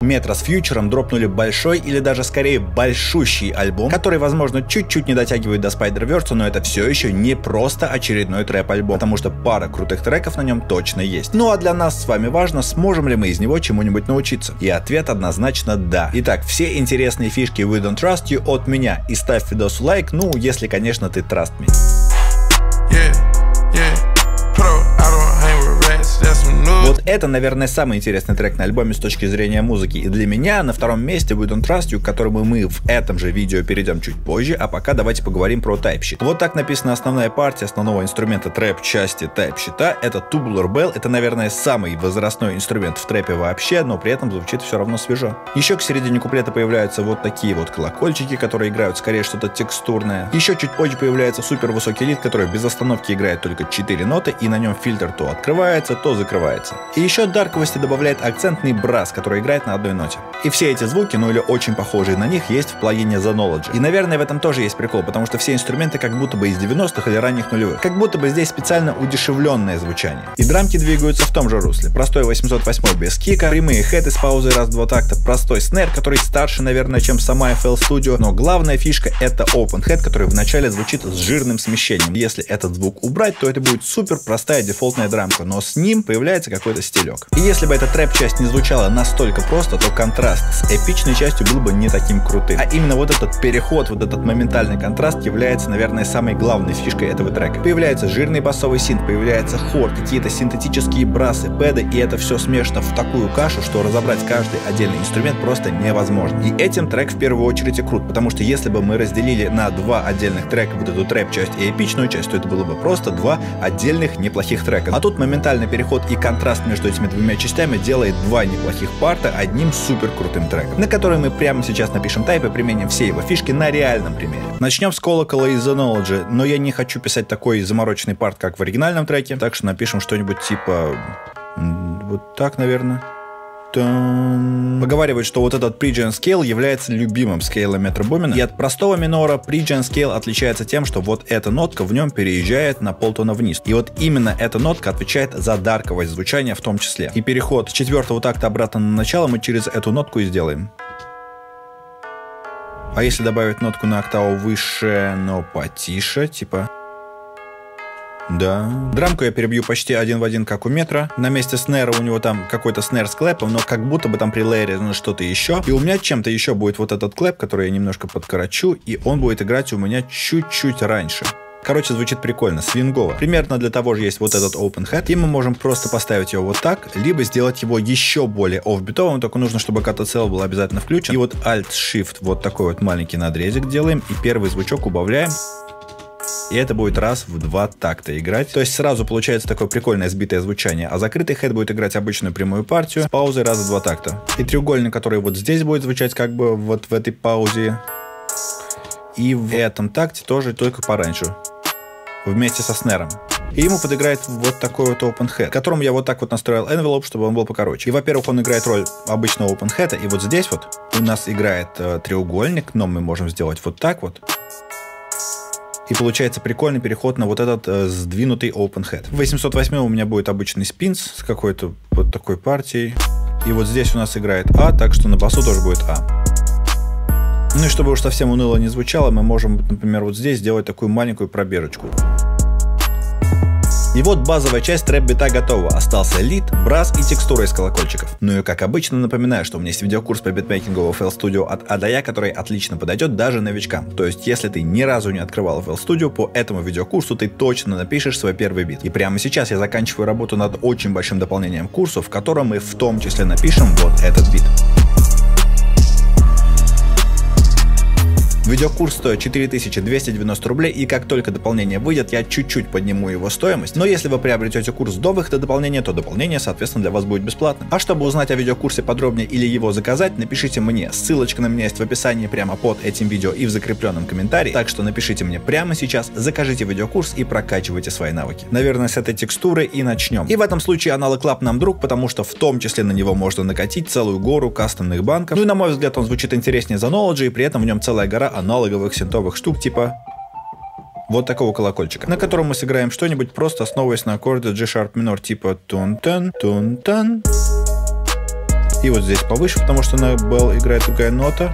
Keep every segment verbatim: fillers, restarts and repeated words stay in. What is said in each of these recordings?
Metro с Future дропнули большой или даже скорее большущий альбом, который, возможно, чуть-чуть не дотягивает до Spider-Verse, но это все еще не просто очередной трэп-альбом, потому что пара крутых треков на нем точно есть. Ну а для нас с вами важно, сможем ли мы из него чему-нибудь научиться. И ответ однозначно да. Итак, все интересные фишки We Don't Trust You от меня. И ставь видосу лайк, ну если, конечно, ты trust me. Yeah, yeah. Вот это, наверное, самый интересный трек на альбоме с точки зрения музыки. И для меня на втором месте We Don't Trust You, к которому мы в этом же видео перейдем чуть позже, а пока давайте поговорим про тайп-щит. Вот так написана основная партия основного инструмента трэп-части тайп-щита. Это Tubular Bell. Это, наверное, самый возрастной инструмент в трэпе вообще, но при этом звучит все равно свежо. Еще к середине куплета появляются вот такие вот колокольчики, которые играют скорее что-то текстурное. Еще чуть позже появляется супер высокий лид, который без остановки играет только четыре ноты, и на нем фильтр то открывается, то закрывается. И еще дарковости добавляет акцентный брас, который играет на одной ноте. И все эти звуки, ну или очень похожие на них, есть в плагине The Knowledge. И, наверное, в этом тоже есть прикол, потому что все инструменты как будто бы из девяностых или ранних нулевых. Как будто бы здесь специально удешевленное звучание. И драмки двигаются в том же русле. Простой восемьсот восемь без кика, прямые хэты с паузой раз-два такта, простой снэр, который старше, наверное, чем сама эф эл Studio, но главная фишка — это open head, который вначале звучит с жирным смещением. Если этот звук убрать, то это будет супер простая дефолтная драмка, но с ним появляется какой-то стилек. И если бы эта трэп-часть не звучала настолько просто, то контраст с эпичной частью был бы не таким крутым. А именно вот этот переход, вот этот моментальный контраст является, наверное, самой главной фишкой этого трека. Появляется жирный басовый синт, появляется хор, какие-то синтетические брасы, пэды, и это все смешано в такую кашу, что разобрать каждый отдельный инструмент просто невозможно. И этим трек в первую очередь и крут, потому что если бы мы разделили на два отдельных трека вот эту трэп-часть и эпичную часть, то это было бы просто два отдельных неплохих трека. А тут моментальный переход и контраст между этими двумя частями делает два неплохих парта одним супер крутым треком, на который мы прямо сейчас напишем тайп и применим все его фишки на реальном примере. Начнем с колокола и The Knowledge, но я не хочу писать такой замороченный парт, как в оригинальном треке, так что напишем что-нибудь типа вот так, наверное. Поговаривают, что вот этот Phrygian Scale является любимым скейлом Metro Boomin, и от простого минора Phrygian Scale отличается тем, что вот эта нотка в нем переезжает на полтона вниз. И вот именно эта нотка отвечает за дарковость звучания в том числе. И переход с четвертого такта обратно на начало мы через эту нотку и сделаем. А если добавить нотку на октаву выше, но потише, типа... Да. Драмку я перебью почти один в один, как у Метро. На месте снэра у него там какой-то снэр с клэпом, но как будто бы там прилейерено что-то еще. И у меня чем-то еще будет вот этот клэп, который я немножко подкорочу, и он будет играть у меня чуть-чуть раньше. Короче, звучит прикольно, свингово. Примерно для того же есть вот этот open head, и мы можем просто поставить его вот так, либо сделать его еще более офбитовым, только нужно, чтобы кат цел был обязательно включен. И вот Alt-Shift, вот такой вот маленький надрезик делаем, и первый звучок убавляем. И это будет раз в два такта играть. То есть сразу получается такое прикольное сбитое звучание. А закрытый хэт будет играть обычную прямую партию с паузой раз в два такта. И треугольник, который вот здесь будет звучать как бы вот в этой паузе. И в этом такте тоже, только пораньше. Вместе со снэром. И ему подыграет вот такой вот open head, которому я вот так вот настроил envelope, чтобы он был покороче. И, во-первых, он играет роль обычного open head, и вот здесь вот у нас играет э, треугольник, но мы можем сделать вот так вот. И получается прикольный переход на вот этот э, сдвинутый open head. В восемьсот восемь у меня будет обычный спинс с какой-то вот такой партией. И вот здесь у нас играет А, так что на басу тоже будет А. Ну и чтобы уж совсем уныло не звучало, мы можем, например, вот здесь сделать такую маленькую пробежечку. И вот базовая часть трэп-бита готова. Остался лид, брас и текстура из колокольчиков. Ну и как обычно напоминаю, что у меня есть видеокурс по битмейкингу в эф эл Studio от А до Я, который отлично подойдет даже новичкам. То есть, если ты ни разу не открывал эф эл Studio, по этому видеокурсу ты точно напишешь свой первый бит. И прямо сейчас я заканчиваю работу над очень большим дополнением курса, в котором мы в том числе напишем вот этот бит. Видеокурс стоит четыре тысячи двести девяносто рублей, и как только дополнение выйдет, я чуть-чуть подниму его стоимость. Но если вы приобретете курс до выхода дополнения, то дополнение, соответственно, для вас будет бесплатным. А чтобы узнать о видеокурсе подробнее или его заказать, напишите мне. Ссылочка на меня есть в описании прямо под этим видео и в закрепленном комментарии. Так что напишите мне прямо сейчас, закажите видеокурс и прокачивайте свои навыки. Наверное, с этой текстуры и начнем. И в этом случае Analog Lab нам друг, потому что в том числе на него можно накатить целую гору кастомных банков. Ну и на мой взгляд, он звучит интереснее The Knowledge, и при этом в нем целая гора аналоговых синтовых штук типа вот такого колокольчика, на котором мы сыграем что-нибудь, просто основываясь на аккорде G-sharp минор типа тун-тан, тун-тан. И вот здесь повыше, потому что на Bell играет другая нота.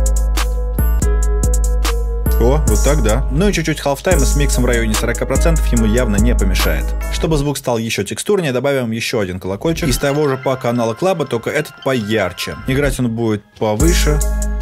О, вот так, да. Ну и чуть-чуть халфтайма с миксом в районе сорока процентов ему явно не помешает. Чтобы звук стал еще текстурнее, добавим еще один колокольчик из того же пака Analog Lab, только этот поярче. Играть он будет повыше.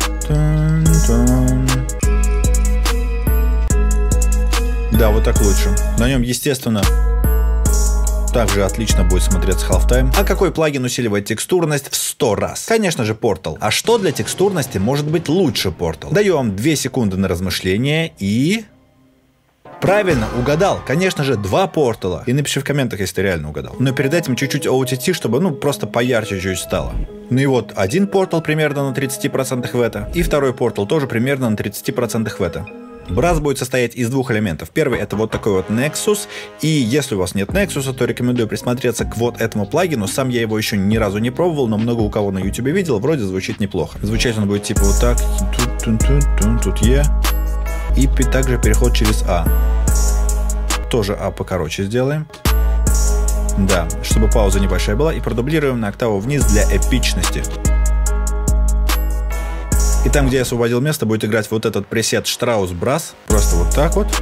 Да, вот так лучше. На нем, естественно, также отлично будет смотреться halftime. А какой плагин усиливает текстурность в сто раз? Конечно же, Portal. А что для текстурности может быть лучше Portal? Даю вам две секунды на размышление и... Правильно, угадал. Конечно же, два Portal. И напиши в комментах, если ты реально угадал. Но перед этим чуть-чуть о ти ти, чтобы, ну, просто поярче чуть стало. Ну и вот один Portal примерно на тридцати процентах в это. И второй Portal тоже примерно на тридцати процентах в это. Брас будет состоять из двух элементов. Первый — это вот такой вот Nexus, и если у вас нет Nexus, то рекомендую присмотреться к вот этому плагину. Сам я его еще ни разу не пробовал, но много у кого на YouTube видел, вроде звучит неплохо. Звучать он будет типа вот так, тут, тут, тут, тут Е, и также переход через А. Тоже А покороче сделаем. Да, чтобы пауза небольшая была, и продублируем на октаву вниз для эпичности. И там, где я освободил место, будет играть вот этот пресет Strauss Brass. Просто вот так вот.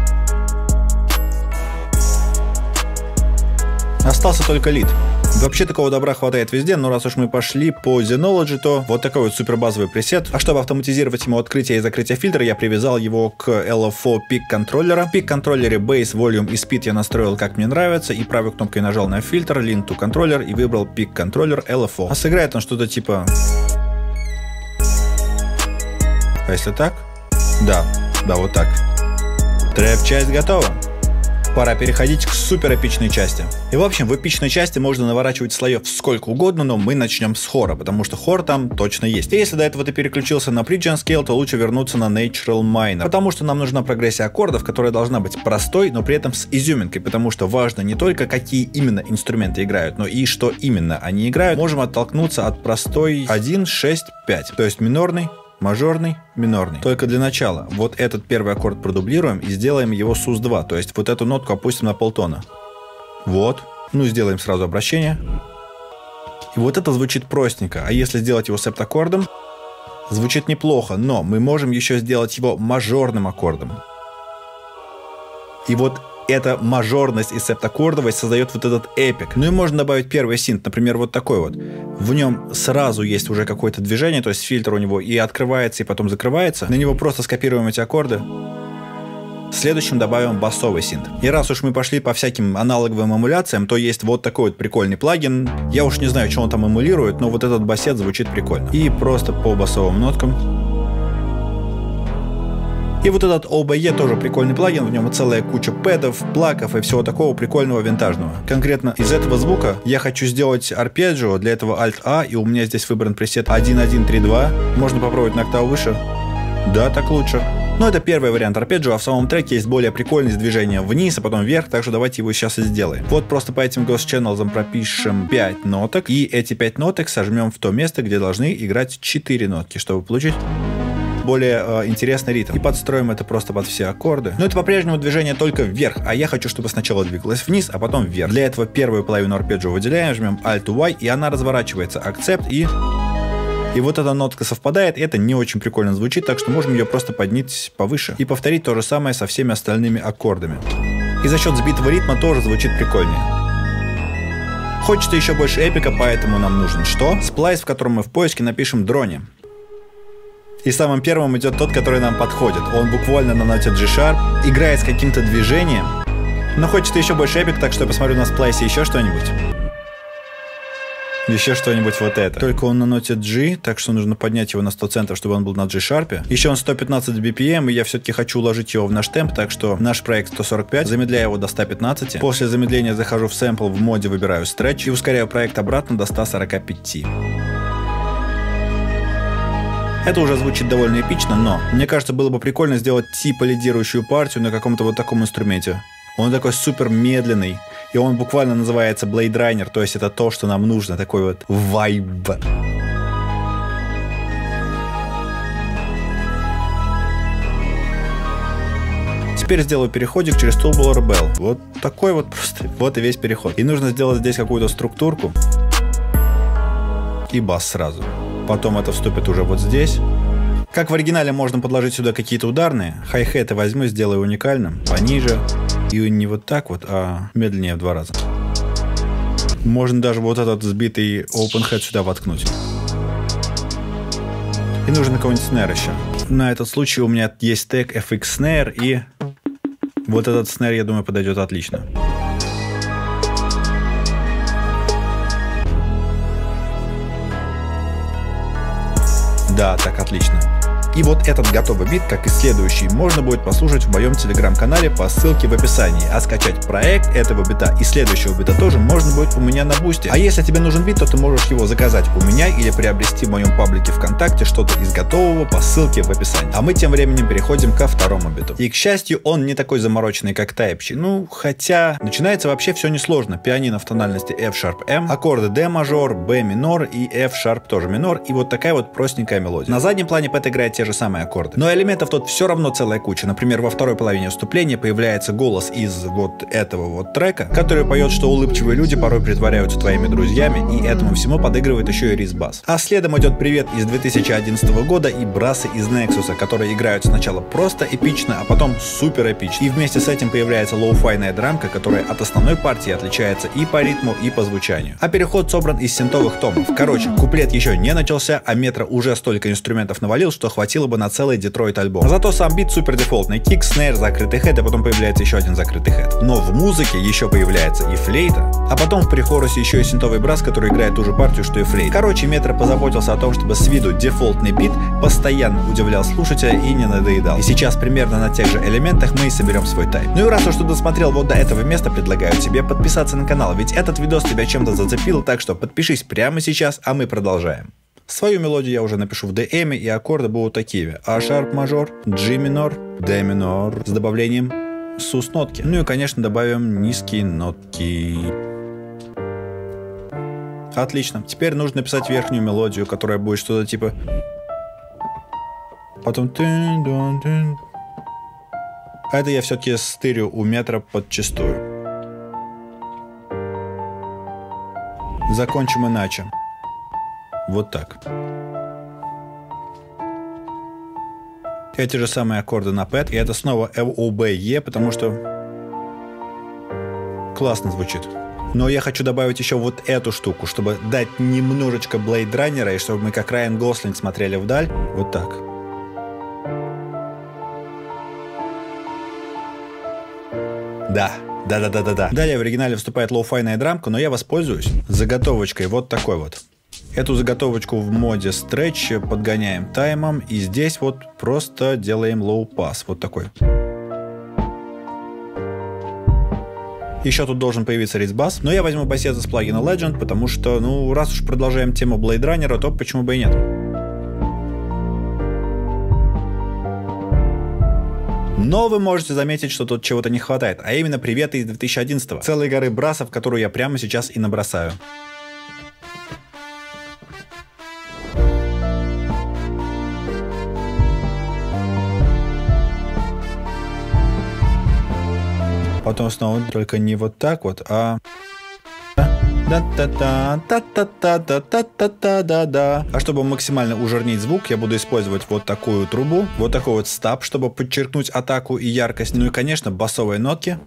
Остался только лид. Вообще такого добра хватает везде, но раз уж мы пошли по Xenology, то вот такой вот супер базовый пресет. А чтобы автоматизировать ему открытие и закрытие фильтра, я привязал его к эл эф о пик контроллера. В пик контроллере Bass, Volume и Speed я настроил как мне нравится, и правой кнопкой нажал на фильтр, Link to Controller и выбрал пик контроллер эл эф о. А сыграет он что-то типа... А если так? Да, да, вот так. Трэп-часть готова. Пора переходить к супер эпичной части. И в общем, в эпичной части можно наворачивать слоев сколько угодно, но мы начнем с хора, потому что хор там точно есть. И если до этого ты переключился на Phrygian Scale, то лучше вернуться на Natural Minor, потому что нам нужна прогрессия аккордов, которая должна быть простой, но при этом с изюминкой, потому что важно не только какие именно инструменты играют, но и что именно они играют. Можем оттолкнуться от простой один, шесть, пять, то есть минорный, мажорный, минорный. Только для начала вот этот первый аккорд продублируем и сделаем его сус два, то есть вот эту нотку опустим на полтона. Вот. Ну, сделаем сразу обращение. И вот это звучит простенько, а если сделать его септаккордом, звучит неплохо, но мы можем еще сделать его мажорным аккордом. И вот эта мажорность и септаккордовость создает вот этот эпик. Ну и можно добавить первый синт, например, вот такой вот. В нем сразу есть уже какое-то движение, то есть фильтр у него и открывается, и потом закрывается. На него просто скопируем эти аккорды. Следующим добавим басовый синт. И раз уж мы пошли по всяким аналоговым эмуляциям, то есть вот такой вот прикольный плагин. Я уж не знаю, что он там эмулирует, но вот этот басет звучит прикольно. И просто по басовым ноткам. И вот этот о би и тоже прикольный плагин, в нем целая куча пэдов, плаков и всего такого прикольного винтажного. Конкретно из этого звука я хочу сделать арпеджио, для этого Alt-A, и у меня здесь выбран пресет один один три два. Можно попробовать на октаву выше. Да, так лучше. Но это первый вариант арпеджио, а в самом треке есть более прикольное движение вниз, а потом вверх, так что давайте его сейчас и сделаем. Вот просто по этим Ghost Channels пропишем пять ноток, и эти пять ноток сожмем в то место, где должны играть четыре нотки, чтобы получить более э, интересный ритм. И подстроим это просто под все аккорды. Но это по-прежнему движение только вверх, а я хочу, чтобы сначала двигалось вниз, а потом вверх. Для этого первую половину арпеджио выделяем, жмем Alt-Y, и она разворачивается. Акцепт и... И вот эта нотка совпадает, и это не очень прикольно звучит, так что можем ее просто поднять повыше. И повторить то же самое со всеми остальными аккордами. И за счет сбитого ритма тоже звучит прикольнее. Хочется еще больше эпика, поэтому нам нужен что? Сплайс, в котором мы в поиске напишем дроне. И самым первым идет тот, который нам подходит. Он буквально на ноте G-Sharp, играет с каким-то движением. Но хочется еще больше эпик, так что я посмотрю на сплайсе еще что-нибудь. Еще что-нибудь вот это. Только он на ноте G, так что нужно поднять его на сто центов, чтобы он был на G-Sharp. Еще он сто пятнадцать би пи эм, и я все-таки хочу уложить его в наш темп, так что наш проект сто сорок пять, замедляю его до ста пятнадцати. После замедления захожу в сэмпл, в моде выбираю стретч и ускоряю проект обратно до ста сорока пяти. Это уже звучит довольно эпично, но мне кажется, было бы прикольно сделать типа лидирующую партию на каком-то вот таком инструменте. Он такой супер медленный, и он буквально называется Blade Runner, то есть это то, что нам нужно, такой вот вайб. Теперь сделаю переходик через Tubular Bell. Вот такой вот просто, вот и весь переход. И нужно сделать здесь какую-то структурку. и бас сразу. Потом это вступит уже вот здесь. Как в оригинале можно подложить сюда какие-то ударные, хай-хеты возьму, сделаю уникальным, пониже. И не вот так вот, а медленнее в два раза. Можно даже вот этот сбитый open-head сюда воткнуть. И нужен какой-нибудь снэр еще. На этот случай у меня есть тег эф икс Snare, и вот этот снэр, я думаю, подойдет отлично. Да, так, отлично. И вот этот готовый бит, как и следующий, можно будет послушать в моем телеграм-канале по ссылке в описании. А скачать проект этого бита и следующего бита тоже можно будет у меня на Бусти. А если тебе нужен бит, то ты можешь его заказать у меня или приобрести в моем паблике ВКонтакте что-то из готового по ссылке в описании. А мы тем временем переходим ко второму биту. И, к счастью, он не такой замороченный, как Type-C. Ну, хотя начинается вообще все несложно. Пианино в тональности F-Sharp-M, аккорды D-мажор, B минор и F-Sharp тоже минор. И вот такая вот простенькая мелодия. На заднем плане Пэт играет те же самые аккорды. Но элементов тут все равно целая куча. Например, во второй половине вступления появляется голос из вот этого вот трека, который поет, что улыбчивые люди порой притворяются твоими друзьями, и этому всему подыгрывает еще и Рис Бас. А следом идет привет из две тысячи одиннадцатого года и брасы из Nexus, которые играют сначала просто эпично, а потом супер эпично. И вместе с этим появляется лоу-файная драмка, которая от основной партии отличается и по ритму, и по звучанию. А переход собран из синтовых томов. Короче, куплет еще не начался, а Метро уже столько инструментов навалил, что хватило бы на целый Детройт альбом. Зато сам бит супер дефолтный. Кик, снэр, закрытый хэт, а потом появляется еще один закрытый хэт. Но в музыке еще появляется и флейта, а потом в прихорусе еще и синтовый брас, который играет ту же партию, что и флейт. Короче, Метро позаботился о том, чтобы с виду дефолтный бит постоянно удивлял слушателя и не надоедал. И сейчас примерно на тех же элементах мы и соберем свой тайп. Ну и раз уж ты досмотрел вот до этого места, предлагаю тебе подписаться на канал, ведь этот видос тебя чем-то зацепил, так что подпишись прямо сейчас, а мы продолжаем. Свою мелодию я уже напишу в ди эм, и аккорды будут такими: А-шарп мажор, G минор, D минор с добавлением сус нотки. Ну и, конечно, добавим низкие нотки. Отлично. Теперь нужно написать верхнюю мелодию, которая будет что-то типа... Потом... А это я все-таки стырю у Метро подчистую. Закончим иначе. Вот так. Эти же самые аккорды на Пэт, и это снова о бэ е, потому что классно звучит. Но я хочу добавить еще вот эту штуку, чтобы дать немножечко Blade Runner, и чтобы мы как Райан Гослинг смотрели вдаль. Вот так. Да. Да-да-да-да-да. Далее в оригинале вступает лоу-файная драмка, но я воспользуюсь заготовочкой вот такой вот. Эту заготовочку в моде Stretch подгоняем таймом, и здесь вот просто делаем лоу-пас, вот такой. Еще тут должен появиться Рис Бас, но я возьму басец из плагина Legend, потому что, ну, раз уж продолжаем тему Blade Runner, то почему бы и нет. Но вы можете заметить, что тут чего-то не хватает, а именно приветы из две тысячи одиннадцатого. Целой горы брасов, которую я прямо сейчас и набросаю. Потом снова, только не вот так вот, а... Да-да-да-да-да-да-да-да-да-да. А чтобы максимально ужирнить звук, я буду использовать вот такую трубу, вот такой вот стаб, чтобы подчеркнуть атаку и яркость. Ну и, конечно, басовые нотки,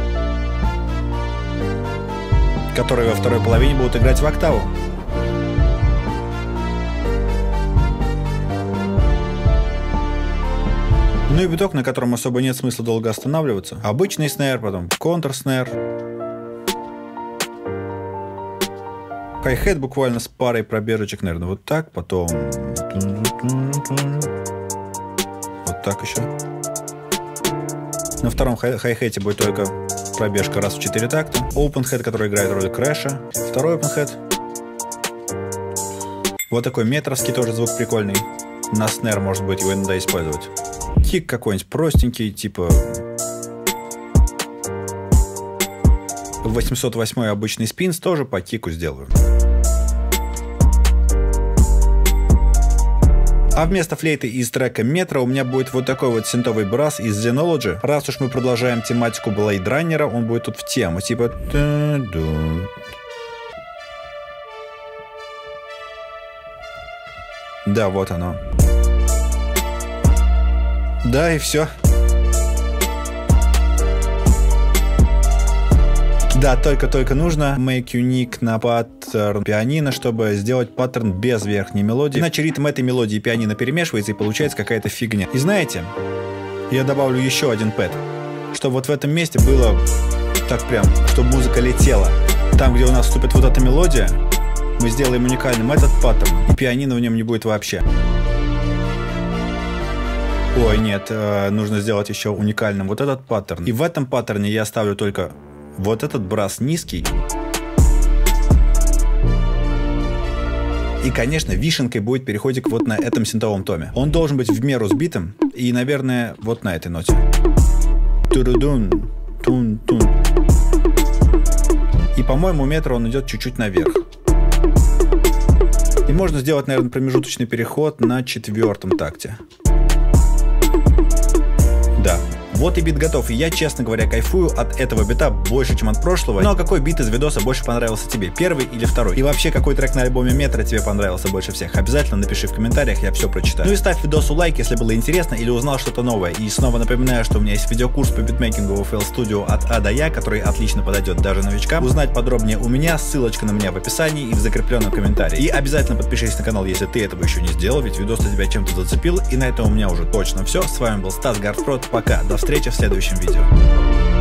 которые во второй половине будут играть в октаву. Ну и биток, на котором особо нет смысла долго останавливаться. Обычный снэр, потом контр-снэр. Хай-хет буквально с парой пробежечек, наверное, вот так, потом... Вот так еще. На втором хай- хай-хете будет только пробежка раз в четыре такта. Open-head, который играет роль крэша. Второй open-head. Вот такой метровский тоже звук прикольный. На снэр, может быть, его иногда использовать. Кик какой-нибудь простенький, типа... восемьсот восьмой обычный спинс тоже по кику сделаю. А вместо флейты из трека Метро у меня будет вот такой вот синтовый брас из Xenology. Раз уж мы продолжаем тематику Blade Runner, он будет тут в тему, типа... Да, вот оно. Да, и все. Да, только-только нужно make unique на паттерн пианино, чтобы сделать паттерн без верхней мелодии. Иначе ритм этой мелодии пианино перемешивается и получается какая-то фигня. И знаете, я добавлю еще один пэд, чтобы вот в этом месте было так прям, чтобы музыка летела. Там, где у нас вступит вот эта мелодия, мы сделаем уникальным этот паттерн, и пианино в нем не будет вообще. Ой, нет, э, нужно сделать еще уникальным вот этот паттерн. И в этом паттерне я оставлю только вот этот брас низкий. И, конечно, вишенкой будет переходик вот на этом синтовом томе. Он должен быть в меру сбитым и, наверное, вот на этой ноте. Турудун, тун-тун. И, по-моему, у метра он идет чуть-чуть наверх. И можно сделать, наверное, промежуточный переход на четвертом такте. Да. Вот и бит готов, и я, честно говоря, кайфую от этого бита больше, чем от прошлого. Ну а какой бит из видоса больше понравился тебе, первый или второй? И вообще, какой трек на альбоме Метро тебе понравился больше всех? Обязательно напиши в комментариях, я все прочитаю. Ну и ставь видосу лайк, если было интересно или узнал что-то новое. И снова напоминаю, что у меня есть видеокурс по битмейкингу в эф эл Studio от А до Я, который отлично подойдет даже новичкам. Узнать подробнее у меня, ссылочка на меня в описании и в закрепленном комментарии. И обязательно подпишись на канал, если ты этого еще не сделал, ведь видос на тебя чем-то зацепил. И на этом у меня уже точно все. С вами был Стас Гарфпрод, пока, до встречи в следующем видео.